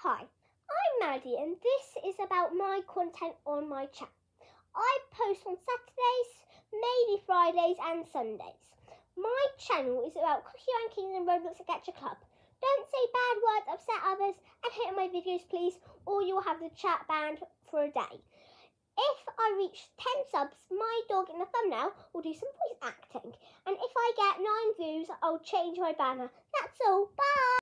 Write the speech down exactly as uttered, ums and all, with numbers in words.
Hi, I'm Maddie and this is about my content on my channel. I post on Saturdays, maybe Fridays and Sundays. My channel is about cookie rankings and Roblox and Gacha Club. Don't say bad words, upset others, and hate on my videos please, or you'll have the chat banned for a day. If I reach ten subs, my dog in the thumbnail will do some voice acting. And if I get nine views, I'll change my banner. That's all. Bye!